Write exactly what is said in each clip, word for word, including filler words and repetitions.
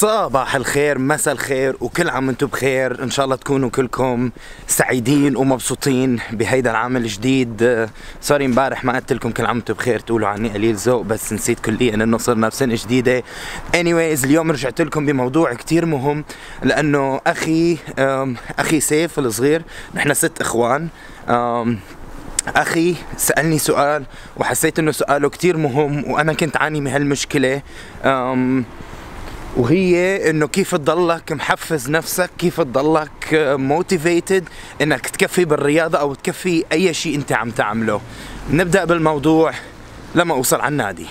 صباح الخير، مساء الخير، وكل عام وانتم بخير. ان شاء الله تكونوا كلكم سعيدين ومبسوطين بهيدا العام الجديد. سوري امبارح ما قلت لكم كل عام وانتم بخير، تقولوا عني قليل ذوق، بس نسيت كليا انه صرنا بسنه جديده. anyways اليوم رجعت لكم بموضوع كتير مهم، لانه اخي اخي سيف الصغير، نحن ست اخوان. اخي سألني سؤال وحسيت انه سؤاله كتير مهم، وانا كنت عاني من هالمشكله، وهي انه كيف تضلك محفز نفسك، كيف تضلك موتيفيتد انك تكفي بالرياضه او تكفي اي شيء انت عم تعمله. نبدا بالموضوع لما اوصل على النادي.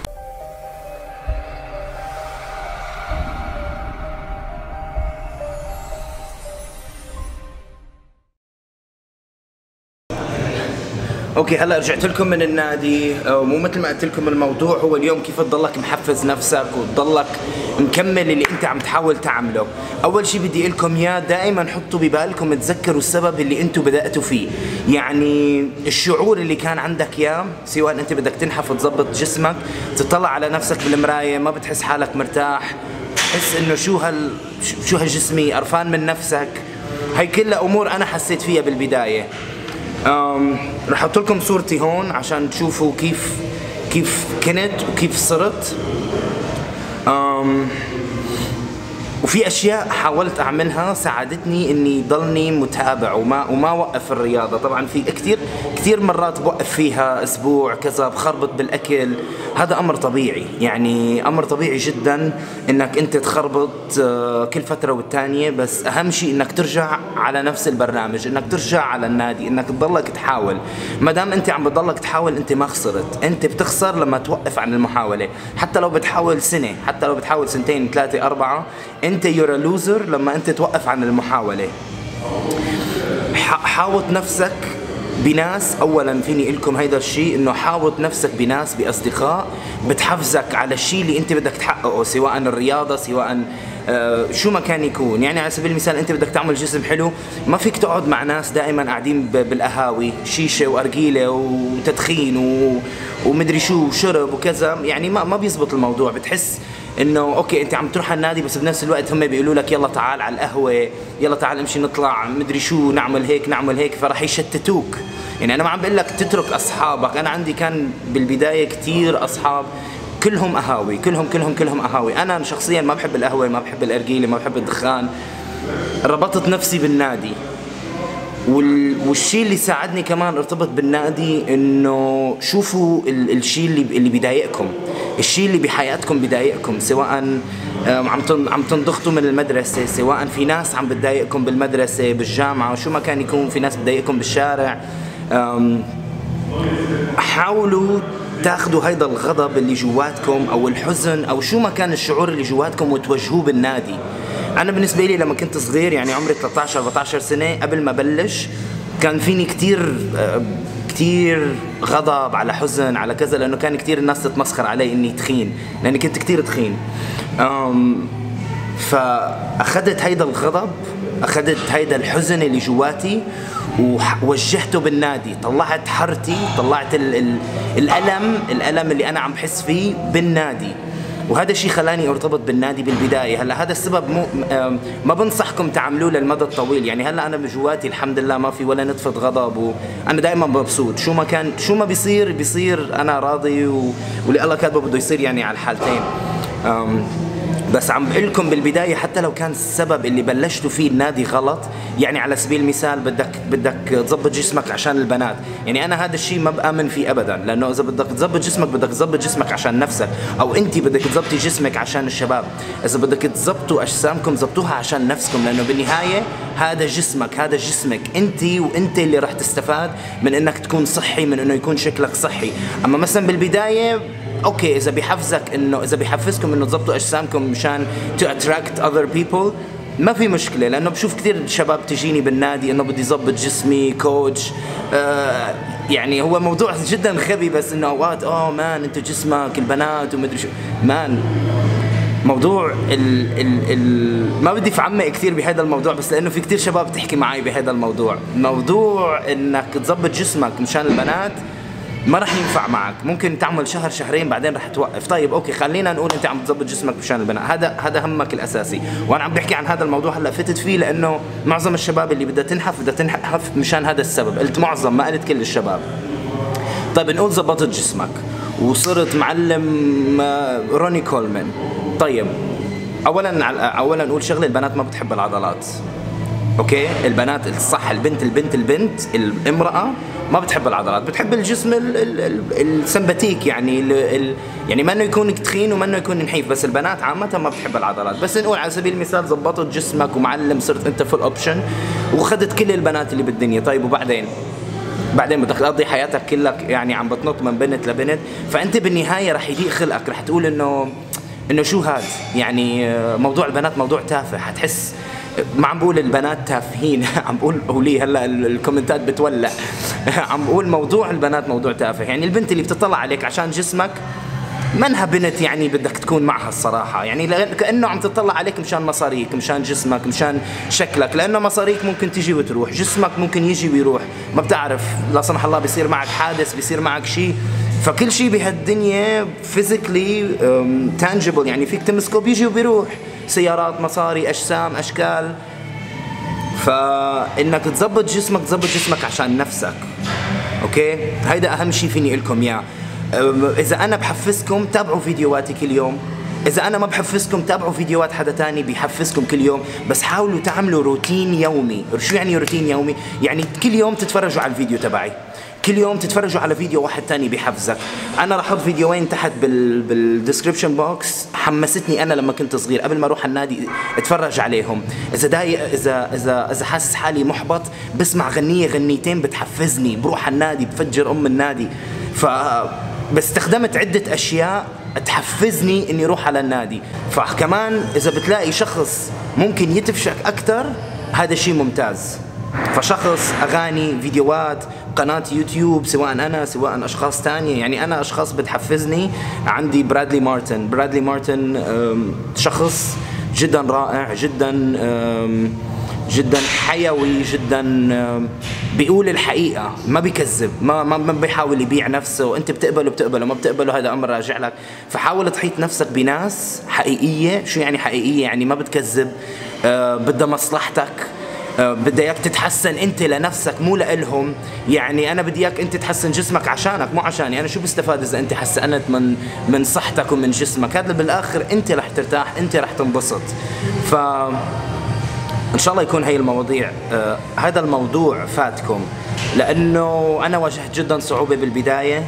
اوكي هلا رجعت لكم من النادي، ومو مثل ما قلت لكم الموضوع هو اليوم كيف تضلك محفز نفسك وتضلك مكمل اللي انت عم تحاول تعمله. اول شيء بدي اقول لكم اياه، دائما حطوا ببالكم تذكروا السبب اللي انتم بداتوا فيه، يعني الشعور اللي كان عندك اياه، سواء انت بدك تنحف تظبط جسمك، تطلع على نفسك بالمرايه ما بتحس حالك مرتاح، تحس انه شو هال شو هالجسمي، قرفان من نفسك. هي كلها امور انا حسيت فيها بالبدايه. أم رح احط لكم صورتي هون عشان تشوفوا كيف كيف كنت وكيف صرت. أم وفي اشياء حاولت اعملها ساعدتني اني ضلني متابع وما وما وقف الرياضه. طبعا في كثير كثير مرات بوقف فيها اسبوع كذا، بخربط بالاكل، هذا امر طبيعي، يعني امر طبيعي جدا انك انت تخربط كل فتره والتانيه، بس اهم شيء انك ترجع على نفس البرنامج، انك ترجع على النادي، انك تضلك تحاول. ما دام انت عم بتضلك تحاول انت ما خسرت، انت بتخسر لما توقف عن المحاوله، حتى لو بتحاول سنه، حتى لو بتحاول سنتين ثلاثه اربعه، انت يور لوزر لما انت توقف عن المحاوله. حاوط نفسك بناس، اولا فيني اقول لكم هيدا الشيء، انه حاوط نفسك بناس، باصدقاء بتحفزك على الشيء اللي انت بدك تحققه، سواء الرياضه، سواء آه شو ما كان يكون. يعني على سبيل المثال انت بدك تعمل جسم حلو، ما فيك تقعد مع ناس دائما قاعدين بالقهاوي، شيشه وارجيله وتدخين و... ومدري شو وشرب وكذا، يعني ما ما بيزبط الموضوع. بتحس انه اوكي انت عم تروح على النادي، بس بنفس الوقت هم بيقولوا لك يلا تعال على القهوه، يلا تعال امشي نطلع مدري شو، نعمل هيك نعمل هيك، فرح يشتتوك. يعني انا ما عم بقول لك تترك اصحابك، انا عندي كان بالبدايه كثير اصحاب كلهم قهاوي، كلهم كلهم كلهم قهاوي. انا شخصيا ما بحب القهوه، ما بحب الارجيله، ما بحب الدخان. ربطت نفسي بالنادي، والشيء اللي ساعدني كمان ارتبط بالنادي انه شوفوا الشيء اللي اللي بيضايقكم، الشيء اللي بحياتكم بيضايقكم، سواء عم عم تنضغطوا من المدرسه، سواء في ناس عم بتضايقكم بالمدرسه بالجامعه، شو ما كان يكون، في ناس بتضايقكم بالشارع. حاولوا تاخذوا هيدا الغضب اللي جواتكم او الحزن او شو ما كان الشعور اللي جواتكم وتوجهوه بالنادي. انا بالنسبه لي لما كنت صغير، يعني عمري ثلاثة عشر أربعة عشر سنه، قبل ما بلش كان فيني كثير كثير غضب على حزن على كذا، لانه كان كثير الناس تتمسخر علي اني تخين، لاني كنت كثير تخين. فاخذت هيدا الغضب، اخذت هيدا الحزن اللي جواتي ووجهته بالنادي، طلعت حرتي، طلعت ال ال الالم الالم اللي انا عم بحس فيه بالنادي، وهذا الشيء خلاني ارتبط بالنادي بالبدايه. هلا هذا السبب مو ما بنصحكم تعملوه للمدى الطويل، يعني هلا انا بجواتي الحمد لله ما في ولا نتفه غضب، وانا دائما مبسوط، شو ما كان شو ما بيصير بيصير انا راضي، واللي الله كاتبه بده يصير، يعني على الحالتين. بس عم بقول لكم بالبدايه، حتى لو كان السبب اللي بلشتوا فيه النادي غلط، يعني على سبيل المثال بدك بدك تظبط جسمك عشان البنات، يعني انا هذا الشيء ما بآمن فيه ابدا، لانه اذا بدك تظبط جسمك بدك تظبط جسمك عشان نفسك، او انت بدك تظبطي جسمك عشان الشباب. اذا بدك تظبطوا اجسامكم ظبطوها عشان نفسكم، لانه بالنهايه هذا جسمك، هذا جسمك انت، وانت اللي راح تستفاد من انك تكون صحي، من انه يكون شكلك صحي. اما مثلا بالبدايه اوكي اذا بيحفزك انه اذا بيحفزكم انه تظبطوا اجسامكم مشان تو اتراكت اذر بيبل، ما في مشكله، لانه بشوف كثير شباب تجيني بالنادي انه بدي ظبط جسمي كوتش. آه يعني هو موضوع جدا خبي، بس انه اوقات اوه مان انت جسمك البنات ومدري شو، مان موضوع ال ال ال ما بدي افعمق كثير بهذا الموضوع، بس لانه في كثير شباب تحكي معي بهذا الموضوع. موضوع انك تظبط جسمك مشان البنات ما راح ينفع معك. ممكن تعمل شهر شهرين بعدين راح توقف. طيب اوكي خلينا نقول انت عم تظبط جسمك مشان البناء، هذا هذا همك الاساسي. وانا عم بحكي عن هذا الموضوع هلا فتت فيه لانه معظم الشباب اللي بدها تنحف بدها تنحف مشان هذا السبب. قلت معظم، ما قلت كل الشباب. طيب نقول ظبطت جسمك وصرت معلم روني كولمان. طيب اولا اولا نقول شغله، البنات ما بتحب العضلات. اوكي البنات الصح، البنت البنت البنت الامراه ما بتحب العضلات، بتحب الجسم السمباتيك، يعني ال ال يعني ما انه يكون تخين وما انه يكون نحيف، بس البنات عامه ما بتحب العضلات. بس نقول على سبيل المثال ظبطت جسمك ومعلم، صرت انت فول اوبشن وخدت كل البنات اللي بالدنيا. طيب وبعدين بعدين بدك تقضي حياتك كلك يعني عم بتنط من بنت لبنت، فانت بالنهايه رح يضيق خلقك، رح تقول انه انه شو هاد، يعني موضوع البنات موضوع تافه. حتحس ما عم بقول البنات تافهين عم بقول قولي هلا الكومنتات بتولع عم بقول موضوع البنات موضوع تافه. يعني البنت اللي بتطلع عليك عشان جسمك منها بنت يعني بدك تكون معها الصراحه، يعني كانه عم تطلع عليك مشان مصاريك، مشان جسمك، مشان شكلك، لانه مصاريك ممكن تيجي وتروح، جسمك ممكن يجي ويروح، ما بتعرف لا سمح الله بيصير معك حادث، بيصير معك شيء. فكل شيء بهالدنيا فيزيكلي تانجبل، يعني فيك تمسكه بيجي وبيروح، سيارات، مصاري، اجسام، اشكال. فانك تظبط جسمك تظبط جسمك عشان نفسك. اوكي هيدا اهم شيء فيني لكم اياه. اذا انا بحفزكم تابعوا فيديوهاتي كل يوم، اذا انا ما بحفزكم تابعوا فيديوهات حدا تاني بيحفزكم كل يوم، بس حاولوا تعملوا روتين يومي. شو يعني روتين يومي؟ يعني كل يوم تتفرجوا على الفيديو تبعي، كل يوم تتفرجوا على فيديو واحد تاني بيحفزك. انا راح احط فيديوين تحت بال بالديسكربشن بوكس حمستني انا لما كنت صغير قبل ما اروح النادي اتفرج عليهم. اذا دايق اذا اذا اذا حاسس حالي محبط بسمع غنيه غنيتين بتحفزني، بروح على النادي بفجر ام النادي. ف باستخدمت عده اشياء تحفزني اني اروح على النادي. فكمان اذا بتلاقي شخص ممكن يتفشك اكثر هذا شيء ممتاز. فشخص، اغاني، فيديوهات، قناة يوتيوب، سواء انا سواء اشخاص تانية. يعني انا اشخاص بتحفزني، عندي برادلي مارتن. برادلي مارتن شخص جدا رائع، جدا جدا حيوي، جدا بيقول الحقيقة، ما بيكذب، ما ما بيحاول يبيع نفسه. انت بتقبله بتقبله، ما بتقبله هذا امر راجع لك. فحاول تحيط نفسك بناس حقيقية. شو يعني حقيقية؟ يعني ما بتكذب، بدها مصلحتك، بدي اياك تتحسن انت لنفسك مو لإلهم. يعني انا بدي اياك انت تحسن جسمك عشانك مو عشاني. انا شو بستفاد اذا انت حسنت من من صحتك ومن جسمك؟ هذا بالاخر انت رح ترتاح، انت رح تنبسط. ف ان شاء الله يكون هي المواضيع آه هذا الموضوع فاتكم، لانه انا واجهت جدا صعوبة بالبداية.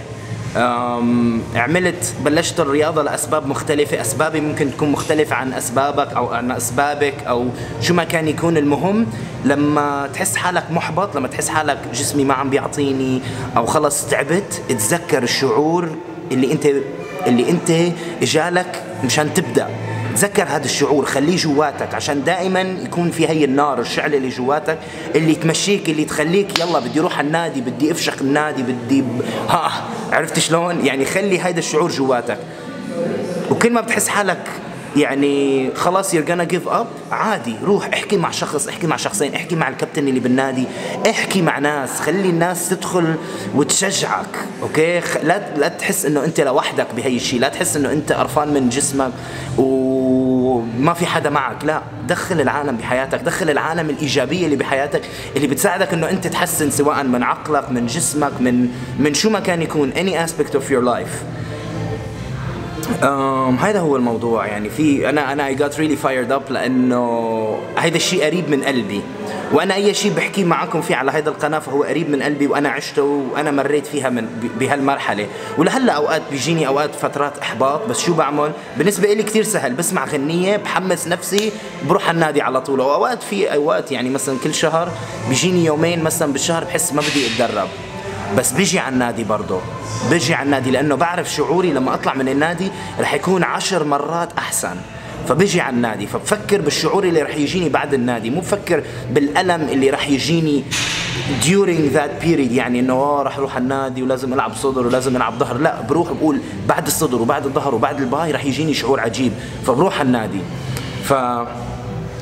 عملت بلشت الرياضة لأسباب مختلفة، أسبابي ممكن تكون مختلفة عن أسبابك أو عن أسبابك أو شو ما كان يكون. المهم لما تحس حالك محبط، لما تحس حالك جسمي ما عم بيعطيني أو خلص تعبت، اتذكر الشعور اللي أنت اللي أنت إجالك مشان تبدأ. تذكر هذا الشعور، خليه جواتك عشان دائما يكون في هي النار، الشعلة اللي جواتك اللي تمشيك، اللي تخليك يلا بدي اروح على النادي، بدي افشخ النادي، بدي ب... ها عرفت شلون؟ يعني خلي هذا الشعور جواتك. وكل ما بتحس حالك يعني خلاص you're gonna give up، عادي روح احكي مع شخص، احكي مع شخصين، احكي مع الكابتن اللي بالنادي، احكي مع ناس، خلي الناس تدخل وتشجعك. اوكي لا لا تحس انه انت لوحدك بهي الشيء، لا تحس انه انت قرفان من جسمك وما في حدا معك. لا، دخل العالم بحياتك، دخل العالم الايجابيه اللي بحياتك اللي بتساعدك انه انت تحسن سواء من عقلك، من جسمك، من من شو ما كان يكون any aspect of your life. Um, هذا هو الموضوع. يعني في انا انا I got really fired up لانه هذا الشيء قريب من قلبي، وانا اي شيء بحكي معكم فيه على هذا القناه فهو قريب من قلبي، وانا عشته وانا مريت فيها من بهالمرحله. ولهلا اوقات بيجيني اوقات فترات احباط، بس شو بعمل؟ بالنسبه لي كثير سهل، بسمع غنيه بحمس نفسي بروح على النادي على طول. واوقات في اوقات يعني مثلا كل شهر بيجيني يومين مثلا بالشهر بحس ما بدي اتدرب، بس بيجي على النادي برضه، بيجي على النادي لانه بعرف شعوري لما اطلع من النادي رح يكون عشر مرات احسن. فبيجي على النادي، فبفكر بالشعور اللي رح يجيني بعد النادي، مو بفكر بالالم اللي رح يجيني during that period. يعني انه اه رح اروح على النادي ولازم العب صدر ولازم العب ظهر، لا، بروح بقول بعد الصدر وبعد الظهر وبعد الباي رح يجيني شعور عجيب، فبروح على النادي. ف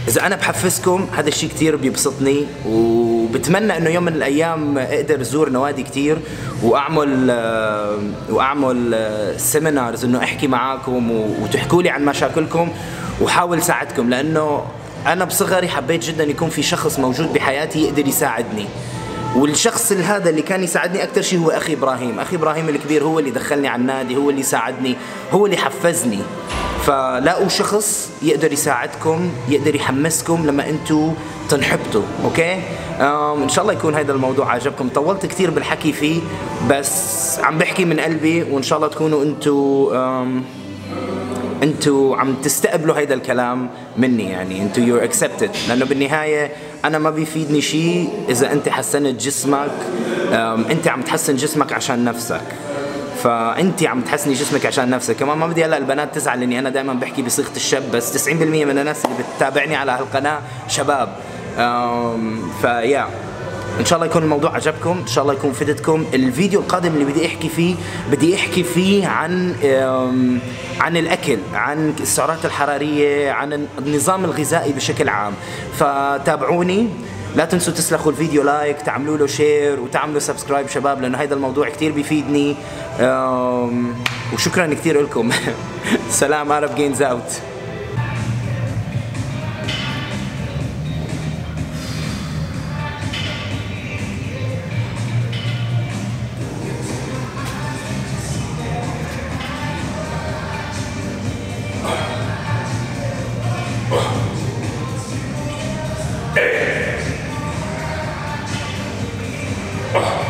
اذا انا بحفزكم هذا الشيء كثير بيبسطني، وبتمنى انه يوم من الايام اقدر ازور نوادي كثير واعمل واعمل سيمينارز انه احكي معاكم وتحكوا لي عن مشاكلكم وحاول ساعدكم، لانه انا بصغري حبيت جدا يكون في شخص موجود بحياتي يقدر يساعدني، والشخص هذا اللي كان يساعدني اكثر شيء هو اخي ابراهيم. اخي ابراهيم الكبير هو اللي دخلني على النادي، هو اللي ساعدني، هو اللي حفزني. فلاقوا شخص يقدر يساعدكم، يقدر يحمسكم لما انتم تنحبطوا. اوكي ان شاء الله يكون هذا الموضوع عجبكم. طولت كثير بالحكي فيه بس عم بحكي من قلبي، وان شاء الله تكونوا انتم انتوا عم تستقبلوا هيدا الكلام مني، يعني انتوا يور اكسبتد، لانه بالنهايه انا ما بيفيدني شيء اذا انت حسنت جسمك. انت عم تحسن جسمك عشان نفسك، فانت عم تحسني جسمك عشان نفسك. كمان ما بدي هلا البنات تزعل اني انا دائما بحكي بصيغه الشاب، بس تسعين بالمية من الناس اللي بتتابعني على هالقناه شباب. فيا ان شاء الله يكون الموضوع عجبكم، ان شاء الله يكون فدتكم. الفيديو القادم اللي بدي احكي فيه بدي احكي فيه عن عن الاكل، عن السعرات الحراريه، عن النظام الغذائي بشكل عام. فتابعوني، لا تنسوا تسلخوا الفيديو لايك، تعملوا له شير وتعملوا سبسكرايب شباب، لانه هذا الموضوع كثير بيفيدني. وشكرا كثير لكم. سلام. Arab Gains out. Oh.